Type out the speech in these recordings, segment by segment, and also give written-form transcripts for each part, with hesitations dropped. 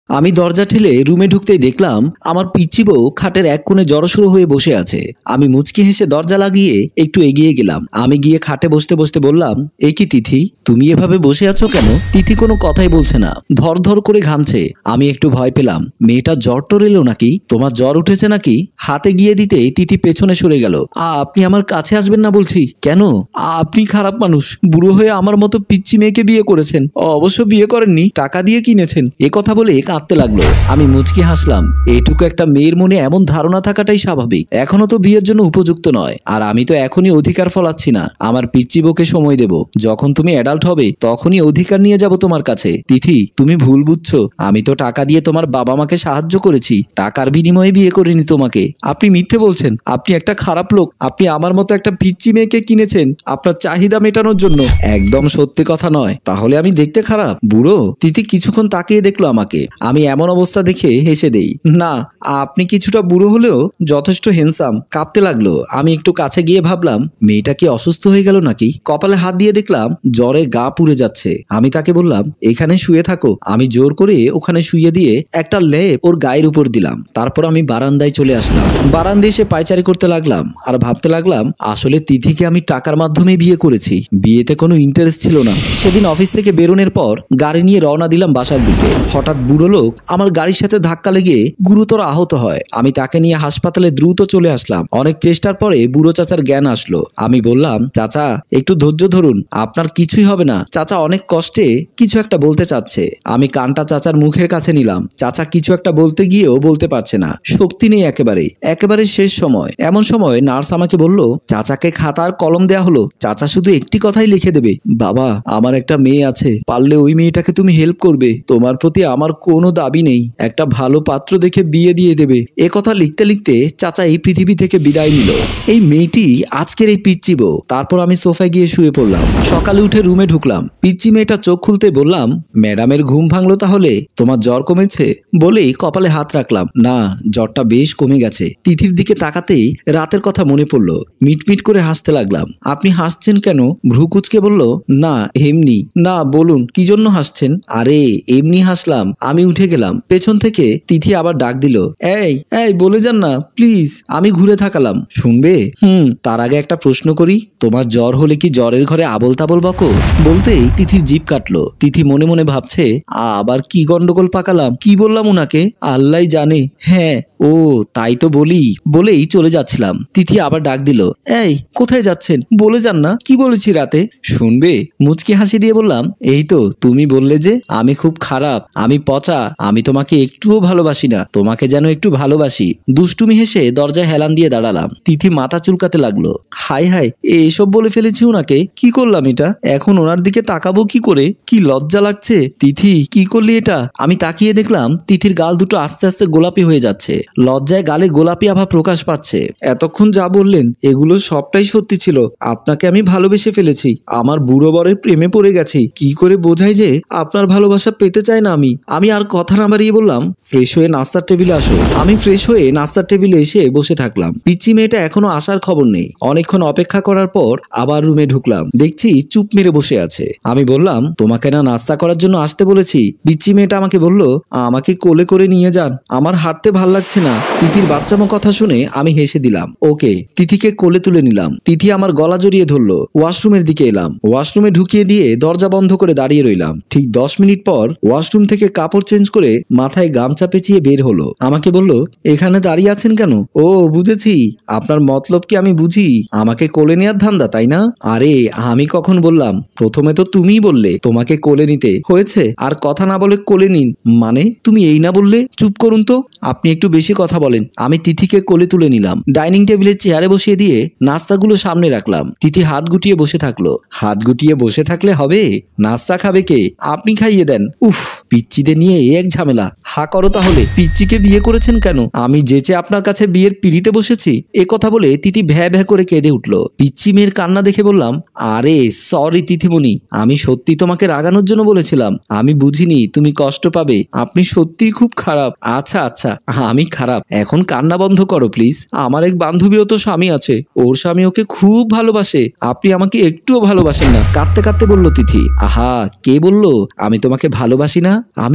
আমি দরজা ঠেলে রুমে ঢুকতেই দেখলাম আমার পিচ্চি বউ খাটের এক কোণে জড়সড় হয়ে বসে আছে। আমি মুচকি হেসে দরজা লাগিয়ে একটু এগিয়ে গেলাম। আমি গিয়ে খাটে বসতে বসতে বললাম, এ কি তিথি, তুমি এভাবে বসে আছো কেন? তিথি কোনো কথাই বলছে না, ধর ধর করে ঘামছে। আমি একটু ভয় পেলাম, মেয়েটা জ্বর টর এলো নাকি? তোমার জ্বর উঠেছে নাকি? হাতে গিয়ে দিতেই তিথি পেছনে সরে গেল। আপনি আমার কাছে আসবেন না বলছি। কেন? আপনি খারাপ মানুষ, বুড়ো হয়ে আমার মতো পিচ্চি মেয়েকে বিয়ে করেছেন। অবশ্য বিয়ে করেননি, টাকা দিয়ে কিনেছেন। এ কথা বলে কাঁদতে লাগলো। আমি মুচকি হাসলাম। এইটুকু একটা মেয়ের মনে এমন ধারণা থাকাটাই স্বাভাবিক। এখনো তো বিয়ের জন্য উপযুক্ত নয়, আর আমি তো এখনই অধিকার ফলাচ্ছি না। আমার পিচ্চি বউকে সময় দেব, যখন তুমি অ্যাডাল্ট হবে তখনই অধিকার নিয়ে যাব তোমার কাছে। তিথি, তুমি ভুল বুঝছো। আমি তো টাকা দিয়ে তোমার বাবা মাকে সাহায্য করেছি, টাকার বিনিময়ে বিয়ে করিনি তোমাকে। আপনি মিথ্যে বলছেন, আপনি একটা খারাপ লোক। আপনি আমার মতো একটা পিচ্চি মেয়েকে কিনেছেন আপনার চাহিদা মেটানোর জন্য। একদম সত্যি কথা নয়। তাহলে আমি দেখতে খারাপ? বুড়ো? তিথি কিছুক্ষণ তাকিয়ে দেখলো আমাকে। আমি এমন অবস্থা দেখে হেসে দেই। না, আপনি কিছুটা বুড়ো হলেও যথেষ্ট হ্যান্ডসাম। কাঁপতে লাগলো। আমি একটু কাছে গিয়ে ভাবলাম, মেয়েটা কি অসুস্থ হয়ে গেল নাকি? কপালে হাত দিয়ে দেখলাম জ্বরে গা পুড়ে যাচ্ছে। আমি তাকে বললাম, এখানে শুয়ে থাকো। আমি জোর করে ওখানে শুয়ে দিয়ে একটা লেপ ওর গায়ের উপর দিলাম। তারপর আমি বারান্দায় চলে আসলাম। বারান্দায় এসে পায়চারি করতে লাগলাম আর ভাবতে লাগলাম, আসলে তিথিকে আমি টাকার মাধ্যমে বিয়ে করেছি, বিয়েতে কোনো ইন্টারেস্ট ছিল না। সেদিন অফিস থেকে বেরোনোর পর গাড়ি নিয়ে রওনা দিলাম বাসার দিকে। হঠাৎ বুড়ো লোক আমার গাড়ির সাথে ধাক্কা লেগে গুরুতর আহত হয়। আমি তাকে নিয়ে হাসপাতালে দ্রুত চলে আসলাম। অনেক চেষ্টার পরে বুড়ো চাচার জ্ঞান আসলো। আমি বললাম, চাচা একটু ধৈর্য ধরুন, আপনার কিছুই হবে না। চাচা অনেক কষ্টে কিছু একটা বলতে চাচ্ছে। আমি কানটা চাচার মুখের কাছে নিলাম। চাচা কিছু একটা বলতে গিয়েও বলতে পারছে না, শক্তি নেই একেবারে শেষ সময়। এমন সময় নার্স আমাকে বলল, চাচাকে খাতার কলম দেয়া হলো, চাচা শুধু একটি কথাই লিখে দেবে, বাবা আমার একটা মেয়ে আছে, পারলে ওই মেয়েটাকে তুমি হেল্প করবে। তোমার প্রতি আমার কোনো দাবি নেই, একটা ভালো পাত্র দেখে বিয়ে দিয়ে দেবে। এ কথা লিখতে লিখতে চাচা এই পৃথিবী থেকে বিদায় নিল। এই মেয়েটি আজকের এই পিচ্চি বউ। তারপর আমি সোফায় গিয়ে শুয়ে পড়লাম। সকালে উঠে রুমে ঢুকলাম। পিচ্চি মেয়েটা চোখ খুলতে বললাম, ম্যাডামের ঘুম ভাঙলো তাহলে? তোমার জ্বর কমেছে? বলেই কপালে হাত রাখলাম। না, জ্বরটা বেশ কমে গেছে। তিথির দিকে তাকাতেই রাতের কথা মনে পড়লো। মিটমিট করে হাসতে লাগলাম। আপনি হাসছেন কেন? ভ্রু কুচকে বলল, না এমনি। না বলুন কি জন্য হাসছেন? আরে এমনি হাসলাম। আমি উঠে গেলাম। পেছন থেকে তিথি আবার ডাক দিল, এই এই বলে যান না প্লিজ। আমি ঘুরে থাকালাম। শুনবে? তার আগে একটা প্রশ্ন করি, তোমার জ্বর হলে কি জ্বরের ঘরে আবল তাবল বকো? বলতেই তিথির জিভ কাটলো। তিথি মনে মনে ভাবছে, আবার কি গন্ডগোল পাকালাম, কি বললাম উনাকে, আল্লাহ জানে। হ্যাঁ ও তাই তো বলি। বলেই চলে যাচ্ছিলাম। তিথি আবার ডাক দিল, এই কোথায় যাচ্ছেন? বলে যান না কি বলেছি রাতে। শুনবে? মুচকি হাসি দিয়ে বললাম, এই তো তুমি বললে যে আমি খুব খারাপ, আমি পচা, আমি তোমাকে একটুও ভালোবাসি না, তোমাকে যেন একটু ভালোবাসি। দুষ্টুমি হেসে দরজায় হেলান দিয়ে দাঁড়ালাম। তিথি মাথা চুলকাতে লাগলো। হাই হাই, এসব বলে ফেলেছি ওনাকে? কি করলাম এটা? এখন ওনার দিকে তাকাবো কি করে? কি লজ্জা লাগছে। তিথি কি করলি এটা? আমি তাকিয়ে দেখলাম তিথির গাল দুটো আস্তে আস্তে গোলাপি হয়ে যাচ্ছে। লজ্জায় গালে গোলাপি আভা প্রকাশ পাচ্ছে। এতক্ষণ যা বললেন এগুলো সবটাই সত্যি ছিল। আপনাকে আমি ভালোবেসে ফেলেছি, আমার বুড়ো বরের প্রেমে পড়ে গেছি। কি করে বোঝাই যে আপনার ভালোবাসা পেতে চাই না আমি আর কথা না বাড়িয়ে বললাম, ফ্রেশ হয়ে নাস্তার টেবিলে আসো। আমি ফ্রেশ হয়ে নাস্তার টেবিলে এসে বসে থাকলাম। পিচ্চি মেয়েটা এখনো আসার খবর নেই। অনেকক্ষণ অপেক্ষা করার পর আবার রুমে ঢুকলাম। দেখছি চুপ মেরে বসে আছে। আমি বললাম, তোমাকে না নাস্তা করার জন্য আসতে বলেছি? পিচ্চি মেয়েটা আমাকে বলল, আমাকে কোলে করে নিয়ে যান, আমার হাঁটতে ভাল লাগছে না। তিথির বাচ্চামো কথা শুনে আমি হেসে দিলাম। ওকে। তিথিকে কোলে তুলে নিলাম। তিথি আমার গলা জড়িয়ে ধরলো। ওয়াশরুমের দিকে এলাম। ওয়াশরুমে ঢুকিয়ে দিয়ে দরজা বন্ধ করে দাঁড়িয়ে রইলাম। ঠিক 10 মিনিট পর ওয়াশরুম থেকে কাপড় চেঞ্জ করে মাথায় গামছা পেঁচিয়ে বের হলো। আমাকে বলল, এখানে দাঁড়িয়ে আছেন কেন? ও বুঝেছি, আপনার মতলব কি আমি বুঝি, আমাকে কোলে নেওয়ার ধান্দা তাই না? আরে আমি কখন বললাম? প্রথমে তো তুমিই বললে তোমাকে কোলে নিতে হয়েছে, আর কথা না বলে কোলে নিন মানে? তুমি এই না বললে? চুপ করুন তো, আপনি একটু বেশি কথা বলেন। আমি তিথিকে কোলে তুলে নিলাম। ডাইনিং টেবিলের চেয়ারে বসিয়ে দিয়ে নাস্তাগুলো সামনে রাখলাম। তিথি হাত গুটিয়ে বসে থাকলো। হাত গুটিয়ে বসে থাকলে হবে? নাস্তা খাবে কে? আপনি খাইয়ে দেন। উফ, পিচ্চিদের নিয়ে এক ঝামেলা। হা করো তাহলে, পিচ্চিকে বিয়ে করেছেন কেন? আমি যেচে আপনার কাছে বিয়ের পিড়িতে বসেছি? এ কথা বলে তিথি ভ্যা ভ্যা করে কেঁদে উঠলো। পিচ্চি মেয়ের কান্না দেখে বললাম, আরে সরি তিথিমণি, আমি সত্যি তোমাকে রাগানোর জন্য বলেছিলাম। আমি বুঝিনি তুমি কষ্ট পাবে। আপনি সত্যিই খুব খারাপ। আচ্ছা আচ্ছা আমি খারাপ, এখন কান্না বন্ধ করো প্লিজ। আমার এক বান্ধবীরও তো স্বামী আছে, ওর স্বামী ওকে খুব ভালোবাসে, আপনি আমাকে একটুও ভালোবাসেন না। কাঁদতে কাঁদতে বলল তিথি। আহা, কে বলল আমি তোমাকে ভালোবাসি না? আমি এখনো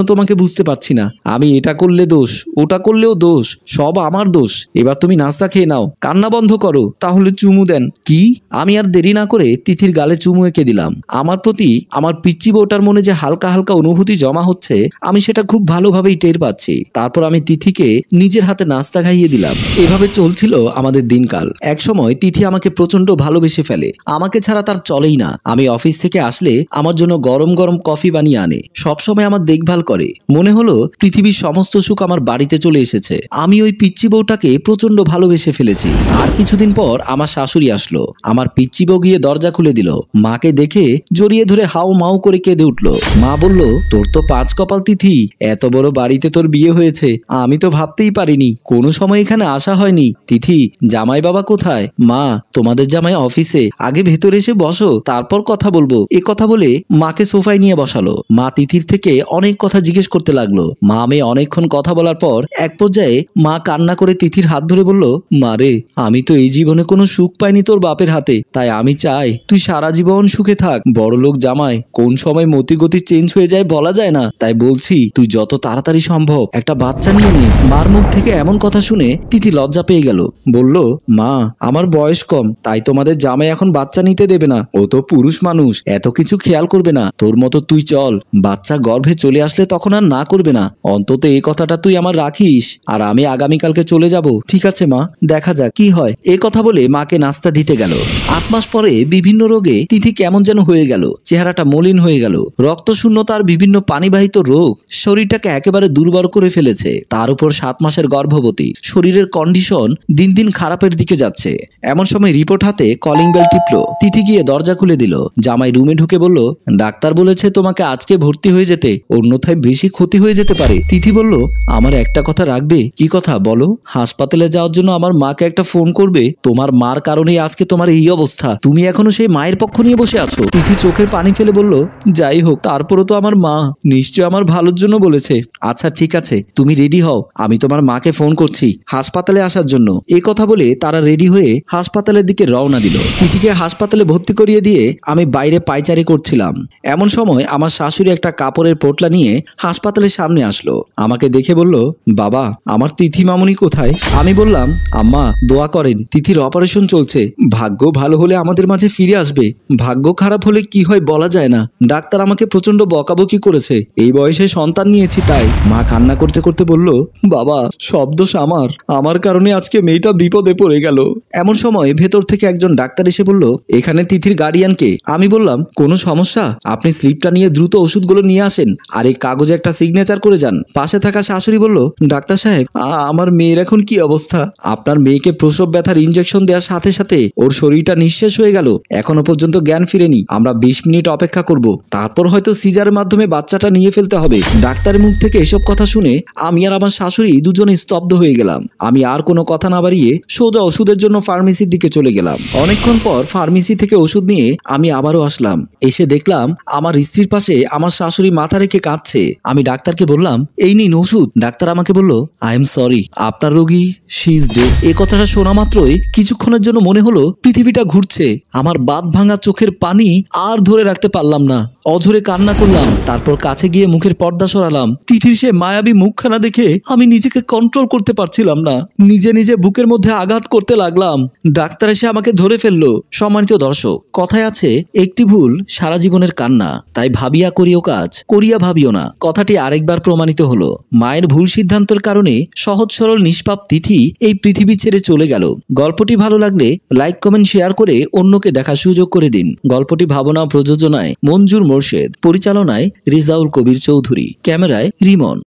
তোমাকে বুঝতে পারছি না। আমি এটা করলে দোষ, ওটা করলেও দোষ, সব আমার দোষ। এবার তুমি নাস্তা খেয়ে নাও, কান্না বন্ধ করো, তাহলে চুমু দেন। কি? আমি আর দেরি না করে তিথির গালে চুমু এঁকে দিলাম। আমার প্রতি আমার পিচ্চি বউটার মনে যে হালকা হালকা অনুভূতি জমা হচ্ছে, আমি সেটা খুব ভালোভাবেই টের পাচ্ছি। তারপর আমি তিথিকে নিজের হাতে নাস্তা খাইয়ে দিলাম। এভাবে চলছিল আমাদের দিনকাল। একসময় তিথি আমাকে প্রচন্ড ভালোবেসে ফেলে। আমাকে ছাড়া তার চলেই না। আমি অফিস থেকে আসলে আমার জন্য গরম গরম কফি বানিয়ে আনে, সবসময় আমার দেখভাল করে। মনে হলো পৃথিবীর সমস্ত সুখ আমার বাড়িতে চলে এসেছে। আমি ওই পিচ্চি বউটাকে প্রচন্ড ভালোবেসে ফেলেছি। আর কিছুদিন পর আমার শাশুড়ি আসলো। আমার পিচ্চি বউ গিয়ে দরজা খুলে দিল। মাকে দেখে জড়িয়ে ধরে হাউ মাউ করে কেঁদে উঠলো। মা বলল, তোর তো 5 কপাল তিথি, এত বড় বাড়িতে তোর বিয়ে হয়েছে, আমি তো ভাবতেই পারিনি, কোনো সময় এখানে আসা হয়নি। তিথি, জামাই বাবা কোথায়? মা, তোমাদের জামাই অফিসে, আগে ভেতরে এসে বসো, তারপর কথা বলবো। এ কথা বলে মাকে সোফায় নিয়ে বসালো। মা তিথির থেকে অনেক কথা জিজ্ঞেস করতে লাগলো। মা মেয়ে অনেকক্ষণ কথা বলার পর এক পর্যায়ে মা কান্না করে তিথির হাত ধরে বলল, মারে, আমি তো এই জীবনে কোনো সুখ পাইনি তোর বাপের হাতে, তাই আমি চাই তুই সারা জীবন সুখে থাক। বড়লোক জামাই, কোন সময় মতিগতি চেঞ্জ হয়ে যায় বলা যায় না, তাই বলছি তুই যত তাড়াতাড়ি সম্ভব একটা বাচ্চা নিয়ে নে। মার মুখ থেকে এমন কথা শুনে তিথি লজ্জা পেয়ে গেল। বলল, মা, আমার বয়স কম, তাই তোমাদের জামাই এখন বাচ্চা নিতে দেবে না। ও তো পুরুষ মানুষ, এত কিছু খেয়াল করবে না। তোর মতো তুই চল, বাচ্চা গর্ভে চলে আসলে তখন আর না করবে না। অন্তত এই কথাটা তুই আমার রাখিস। আর আমি আগামীকালকে চলে যাব। ঠিক আছে মা, দেখা যাক কি হয়। এই কথা বলে মাকে নাস্তা দিতে গেল। 8 মাস পরে বিভিন্ন রোগে তিথি কেমন যেন হয়ে গেল। চেহারাটা মলিন হয়ে গেল। রক্তশূন্যতার বিভিন্ন পানিবাহিত রোগ শরীরটাকে একেবারে দুর্বল করে ফেলেছে। তার উপর 7 মাসের গর্ভবতী, শরীরের কন্ডিশন দিন দিন খারাপের দিকে যাচ্ছে। এমন সময় রিপোর্ট হাতে কলিং বেল টিপলো। তিথি গিয়ে দরজা খুলে দিল। জামাই রুমে ঢুকে বলল, ডাক্তার বলেছে তোমাকে আজকে ভর্তি হয়ে যেতে, অন্যথায় বেশি ক্ষতি হয়ে যেতে পারে। তিথি বলল, আমার একটা কথা রাখবে? কি কথা বলো? হাসপাতালে যাওয়ার জন্য আমার মাকে একটা ফোন করবে। তোমার মার কারণেই আজকে তোমার এই অবস্থা, তুমি এখনো সেই মায়ের পক্ষ নিয়ে বসে আছো। তিথি চোখের পানি ফেলে বলল, যাই হোক, তারপরও তো আমার মা, নিশ্চয় আমার ভালোর জন্য বলেছে। আচ্ছা ঠিক আছে, তুমি রেডি হও, আমি তোমার মাকে ফোন করছি হাসপাতালে আসার জন্য। এই কথা বলে তারা রেডি হয়ে হাসপাতালের দিকে রওনা দিল। তিথিকে হাসপাতালে ভর্তি করিয়ে দিয়ে আমি বাইরে পায়চারি করছিলাম। এমন সময় আমার শাশুড়ি একটা কাপড়ের পোটলা নিয়ে হাসপাতালের সামনে আসলো। আমাকে দেখে বলল, বাবা, আমার তিথি মামুনি কোথায়? আমি বললাম, আম্মা, দোয়া করেন, তিথির অপারেশন চলছে, ভাগ্য ভালো হলে আমাদের মাঝে ফিরে আসবে, ভাগ্য খারাপ হলে কি হয় বলা যায় না। ডাক্তার আমাকে প্রচন্ড বকাবকি করেছে, এই বয়সে সন্তান নিয়েছি তাই। মা কান্না করতে করতে বলল, বাবা, সব দোষ আমার কারণে আজকে মেয়েটা বিপদে পড়ে গেল। এমন সময় ভেতর থেকে একজন ডাক্তার এসে বলল, এখানে তিথির গার্ডিয়ানকে। আমি বললাম, কোনো সমস্যা? আপনি স্লিপটা নিয়ে দ্রুত ওষুধগুলো নিয়ে আসেন আর এই কাগজে একটা সিগনেচার করে যান। পাশে থাকা শাশুড়ি বলল, ডাক্তার সাহেব, আমার মেয়ের এখন কি অবস্থা? আপনার মেয়েকে প্রসব ব্যথার ইনজেকশন দেওয়ার সাথে সাথে ওর শরীরটা নিঃশেষ হয়ে গেল, এখনো পর্যন্ত জ্ঞান ফিরেনি। আমরা 20 মিনিট অপেক্ষা করব, তারপর হয়তো সিজারের মাধ্যমে বাচ্চাটা নিয়ে ফেলতে হবে। ডাক্তারের মুখ থেকে এসব কথা শুনে আমি আর আমার শাশুড়ি দুজনে স্তব্ধ হয়ে গেলাম। আমি আর কোনো কথা না বাড়িয়ে সোজা ওষুধের জন্য ফার্মেসির দিকে চলে গেলাম। অনেকক্ষণ পর ফার্মেসি থেকে ওষুধ নিয়ে আমি আবারও আসলাম। এসে দেখলাম আমার স্ত্রীর পাশে আমার শাশুড়ি মাথা রেখে কাঁদছে। আমি ডাক্তারকে বললাম, এই নিন ওষুধ। ডাক্তার আমাকে বলল, আই এম সরি, আপনার রোগী শি ইজ ডেড। এই কথাটা শোনা মাত্রই কিছুক্ষণের জন্য মনে হলো পৃথিবীটা ঘুরছে। আমার বাঁধ ভাঙা চোখের পানি আর ধরে রাখতে পারলাম না, অঝরে কান্না করলাম। তারপর কাছে গিয়ে মুখের পর্দা সরালাম। তিথির সে মায়াবী মুখখানা দেখে আমি নিজেকে কন্ট্রোল করতে পারছিলাম না। নিজে নিজে বুকের মধ্যে আঘাত করতে লাগলাম। ডাক্তার এসে আমাকে ধরে ফেললো। সম্মানিত দর্শক, কথায় আছে, একটি ভুল সারা জীবনের কান্না, তাই ভাবিয়া করিও কাজ, করিয়া ভাবিও না। কথাটি আরেকবার প্রমাণিত হলো। মায়ের ভুল সিদ্ধান্তের কারণে সহজ সরল নিষ্পাপ তিথি এই পৃথিবী ছেড়ে চলে গেল। গল্পটি ভালো লাগলে লাইক, কমেন্ট, শেয়ার করে অন্যকে দেখার সুযোগ করে দিন। গল্পটি ভাবনা প্রযোজনায় মঞ্জুর মোর্শেদ, পরিচালনায় রিজাউল কবির চৌধুরী, ক্যামেরায় রিমন।